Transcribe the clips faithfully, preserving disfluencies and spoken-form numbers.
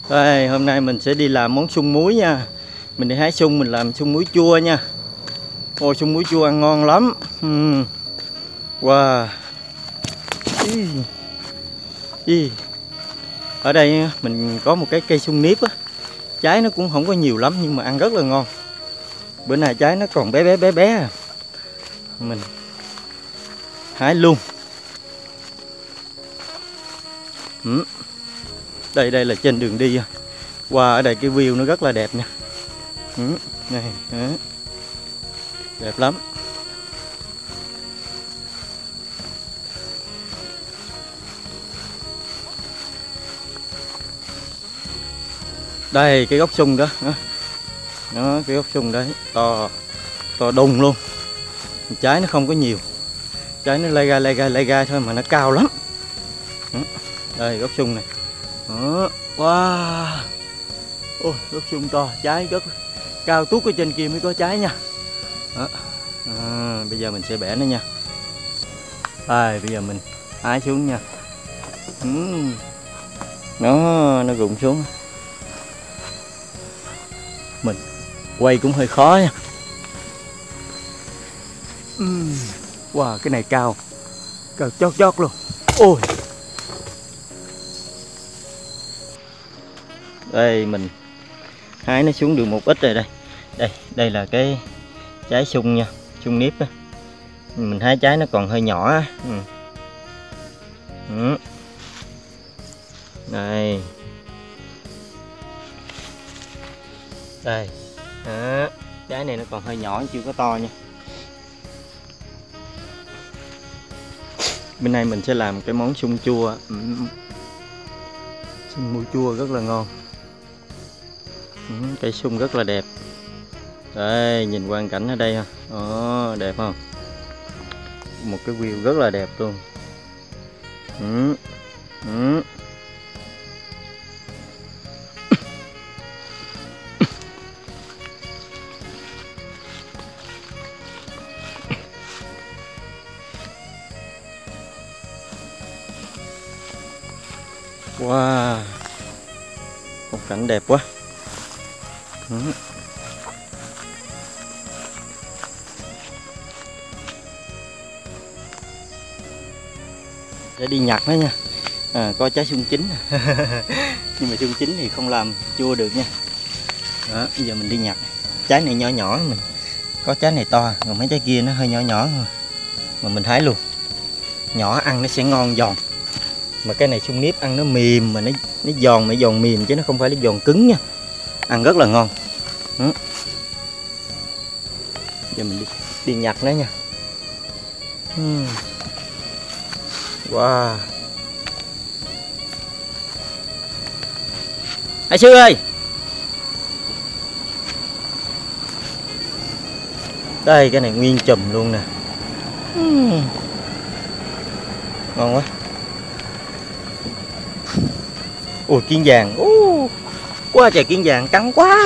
Đây, hôm nay mình sẽ đi làm món sung muối nha. Mình đi hái sung, mình làm sung muối chua nha. Ôi, sung muối chua ăn ngon lắm. uhm. Wow. Ý. Ý. Ở đây mình có một cái cây sung niếp á. Trái nó cũng không có nhiều lắm nhưng mà ăn rất là ngon. Bữa nay trái nó còn bé bé bé bé à. Mình hái luôn. uhm. Đây đây là trên đường đi. Wow, ở đây cái view nó rất là đẹp nha. uhm. Này, đó. Đẹp lắm. Đây cái gốc sung đó. Đó, cái gốc sung đấy to to đùng luôn. Trái nó không có nhiều, trái nó lay gai lay gai lay gai thôi mà nó cao lắm. Đó. Đây gốc sung này. Đó. Wow. Ôi, gốc sung to, trái rất cao tuốt, ở trên kia mới có trái nha. Đó. À, bây giờ mình sẽ bẻ nó nha. Đây, bây giờ mình hái xuống nha. uhm. Nó nó rụng xuống. Mình quay cũng hơi khó nha. uhm. Wow, cái này cao, cao chót chót luôn. Ôi, đây mình hái nó xuống được một ít rồi đây. Đây, đây là cái trái sung nha, sung niếp á. Mình hái trái nó còn hơi nhỏ á. Ừ. Ừ. Đây. Đây. Đó. Trái này nó còn hơi nhỏ, chưa có to nha. Bên này mình sẽ làm cái món sung chua. Ừ. Sung muối chua rất là ngon. Ừ. Cây sung rất là đẹp. Đây, nhìn quang cảnh ở đây ha. Đó, đẹp không? Một cái view rất là đẹp luôn. Ừ. Ừ. Wow, một cảnh đẹp quá. Ừ. Để đi nhặt nó nha. À, có trái sung chín. Nhưng mà sung chín thì không làm chua được nha. Đó, bây giờ mình đi nhặt. Trái này nhỏ nhỏ mình có trái này to, còn mấy trái kia nó hơi nhỏ nhỏ thôi. Mà mình hái luôn. Nhỏ ăn nó sẽ ngon giòn. Mà cái này sung niếp ăn nó mềm mà nó nó giòn, mà giòn mềm chứ nó không phải là giòn cứng nha. Ăn rất là ngon. Đó. Giờ mình đi, đi nhặt nó nha. uhm. Wow. Hai sư ơi. Đây cái này nguyên chùm luôn nè. uhm. Ngon quá. Ôi kiến vàng. uh, Quá trời kiến vàng cắn quá.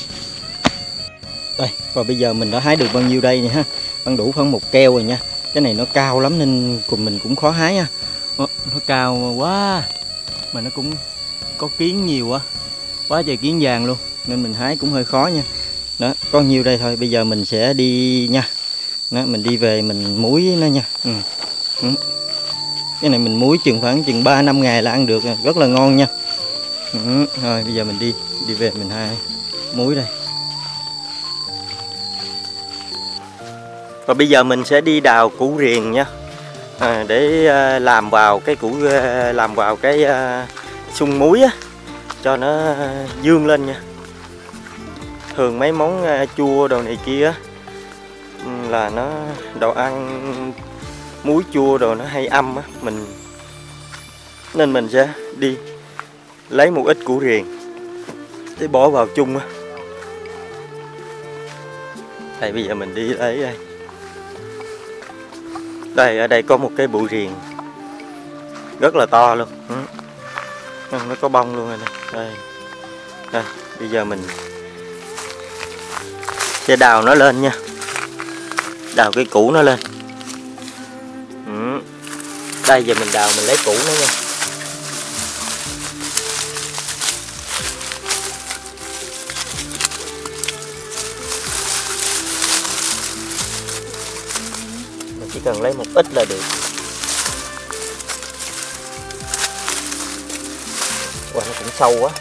Đây, và bây giờ mình đã hái được bao nhiêu đây nha ha. Ăn đủ khoảng một keo rồi nha. Cái này nó cao lắm nên cùng mình cũng khó hái nha. Nó, nó cao quá mà nó cũng có kiến nhiều quá. Quá trời kiến vàng luôn nên mình hái cũng hơi khó nha. Đó, có nhiêu đây thôi. Bây giờ mình sẽ đi nha. Đó, mình đi về mình muối nó nha. Ừ. Ừ. Cái này mình muối chừng khoảng chừng ba năm ngày là ăn được, rất là ngon nha. Ừ. Rồi bây giờ mình đi đi về mình hái muối đây. Và bây giờ mình sẽ đi đào củ riềng nha. À, để làm vào cái củ làm vào cái sung muối á, cho nó dương lên nha. Thường mấy món chua đồ này kia là nó đồ ăn muối chua đồ nó hay âm á, mình nên mình sẽ đi lấy một ít củ riềng để bỏ vào chung á. Đây bây giờ mình đi lấy đây. Đây ở đây có một cái bụi riềng rất là to luôn. Ừ. Nó có bông luôn rồi nè. Đây. Đây, bây giờ mình sẽ đào nó lên nha. Đào cái củ nó lên. Ừ. Đây giờ mình đào mình lấy củ nó nha. chỉ cần lấy một ít là được. Wow, nó cũng sâu quá.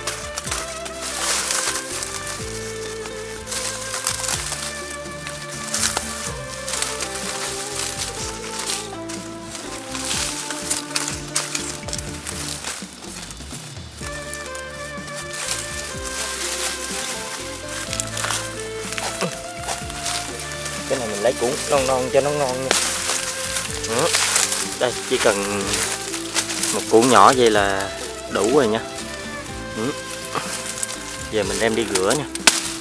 Cái này mình lấy củ non non cho nó ngon nha. Đó. Đây chỉ cần một củ nhỏ vậy là đủ rồi nha. Ừ. Giờ mình đem đi rửa nha.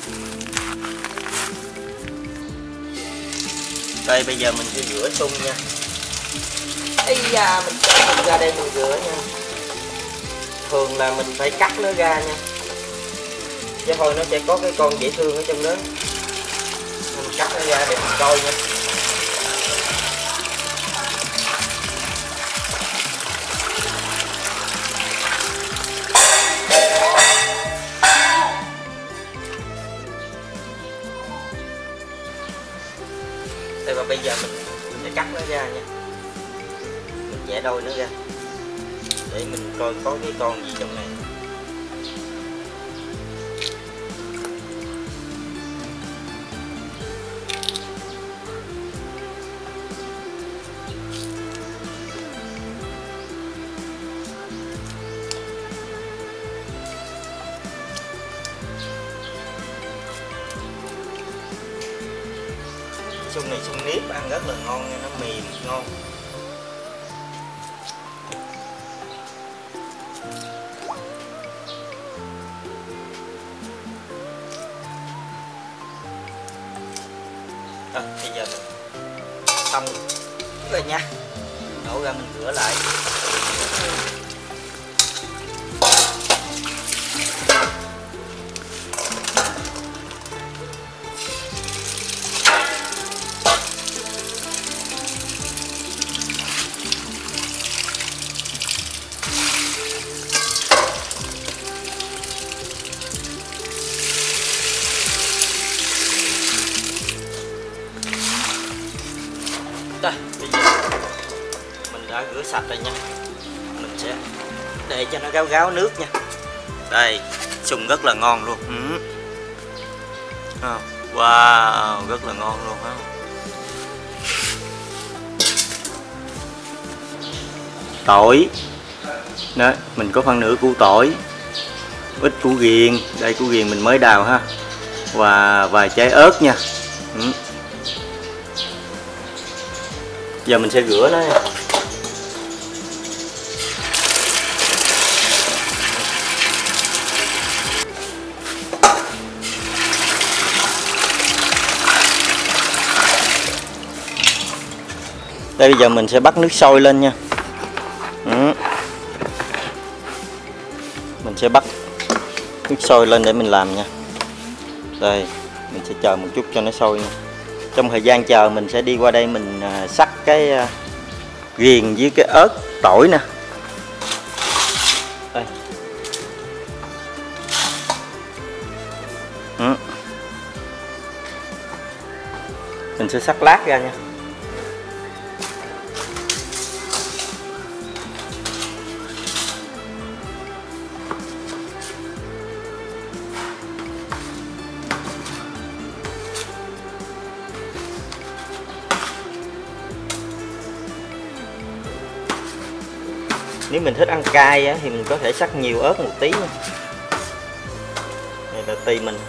Đây bây giờ mình sẽ rửa sung nha. Ây da, mình cho mình ra đây mình rửa nha. Thường là mình phải cắt nó ra nha, chứ thôi nó sẽ có cái con dễ thương ở trong đó. Mình cắt nó ra để mình coi nha. Đây và bây giờ mình sẽ cắt nó ra nha. Mình chẻ đôi nó ra để mình coi có cái con gì trong này. Sung này sung nếp ăn rất là ngon nha, nó mềm ngon. Rồi bây giờ mình xong rồi nha, đổ ra mình rửa lại. Đây, bây giờ mình đã rửa sạch rồi nha. Mình sẽ để cho nó gáo gáo nước nha. Đây, sung rất là ngon luôn. Ừ. À, wow, rất là ngon luôn ha. Tỏi. Đấy, mình có phân nửa củ tỏi, ít củ ghiền, đây củ ghiền mình mới đào ha. Và vài trái ớt nha. Ừ. Giờ mình sẽ rửa nó nha. Đây bây giờ mình sẽ bắt nước sôi lên nha. Ừ. Mình sẽ bắt nước sôi lên để mình làm nha. Đây, mình sẽ chờ một chút cho nó sôi nha. Trong thời gian chờ mình sẽ đi qua đây mình sắc cái ghiền với cái ớt tỏi nè. Đây. Ừ. Mình sẽ sắc lát ra nha. Nếu mình thích ăn cay á, thì mình có thể sắc nhiều ớt một tí nha. Này là tùy mình.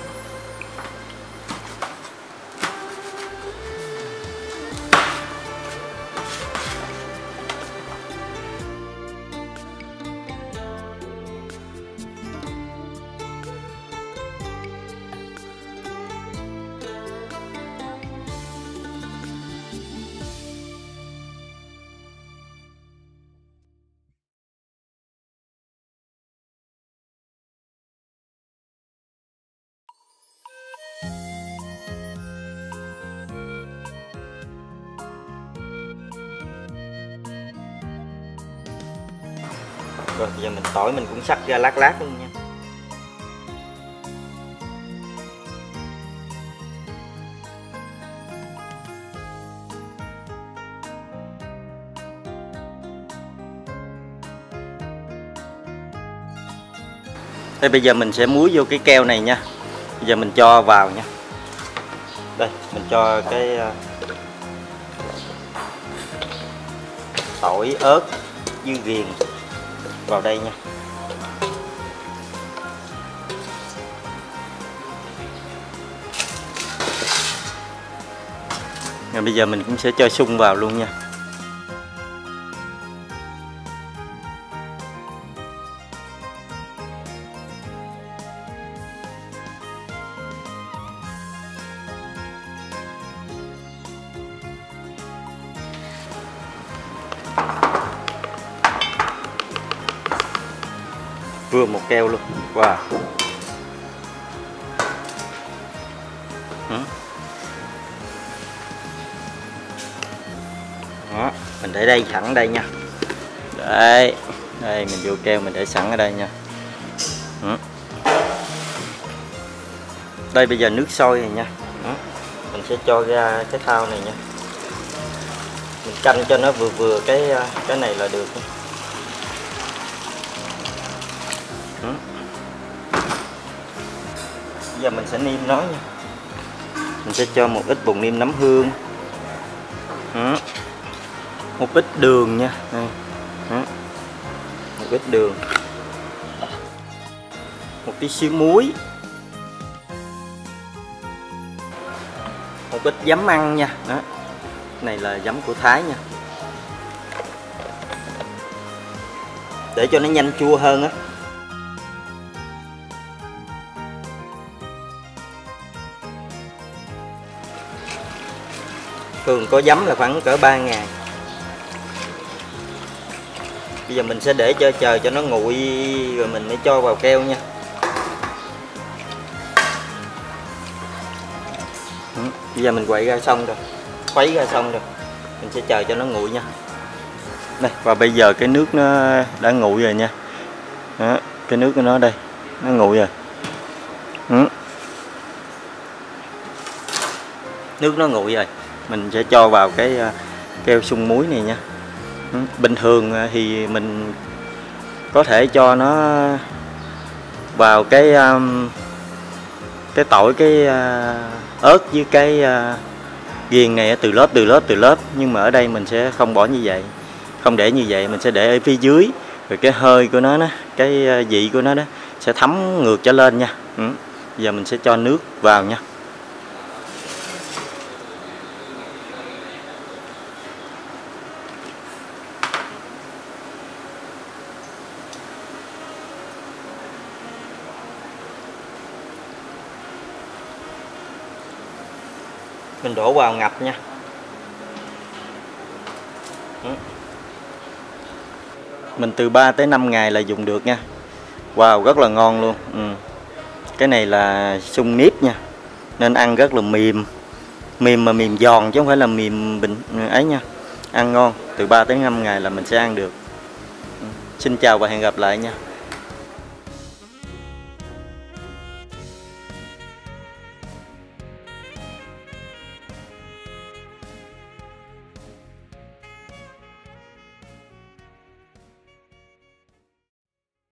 Rồi giờ mình tỏi mình cũng sắc ra lát lát luôn nha. Đây bây giờ mình sẽ muối vô cái keo này nha. Bây giờ mình cho vào nha. Đây mình cho cái tỏi, ớt với ghiền vào đây nha. Rồi bây giờ mình cũng sẽ cho sung vào luôn nha. Vừa một keo luôn. Wow. Đó, mình để đây sẵn đây nha. Đây, đây mình vô keo mình để sẵn ở đây nha. Đó. Đây bây giờ nước sôi này nha. Đó. Mình sẽ cho ra cái thau này nha. Mình canh cho nó vừa vừa cái cái này là được. Đó. Bây giờ mình sẽ nêm nó nha. Mình sẽ cho một ít bột nêm nấm hương. Đó. Một ít đường nha. Đây. Đó. Một ít đường, một tí xíu muối, một ít giấm ăn nha. Đó. Này là giấm của Thái nha, để cho nó nhanh chua hơn á. Thường có giấm là khoảng cỡ ba ngày. Bây giờ mình sẽ để cho chờ cho nó nguội rồi mình mới cho vào keo nha. Bây giờ mình quậy ra xong rồi, khuấy ra xong rồi, mình sẽ chờ cho nó nguội nha. Đây, và bây giờ cái nước nó đã nguội rồi nha. Đó, cái nước của nó đây, nó nguội rồi. Đó. Nước nó nguội rồi, mình sẽ cho vào cái keo sung muối này nha. Bình thường thì mình có thể cho nó vào cái cái tỏi, cái ớt với cái ghiền này từ lớp từ lớp từ lớp, nhưng mà ở đây mình sẽ không bỏ như vậy, không để như vậy, mình sẽ để ở phía dưới, rồi cái hơi của nó, đó, cái vị của nó đó sẽ thấm ngược trở lên nha. Ừ. Bây giờ mình sẽ cho nước vào nha. Mình đổ vào ngập nha. Mình từ ba tới năm ngày là dùng được nha. Wow, rất là ngon luôn. Ừ. Cái này là sung nếp nha, nên ăn rất là mềm, mềm mà mềm giòn chứ không phải là mềm bình ấy nha. Ăn ngon, từ ba tới năm ngày là mình sẽ ăn được. Ừ. Xin chào và hẹn gặp lại nha.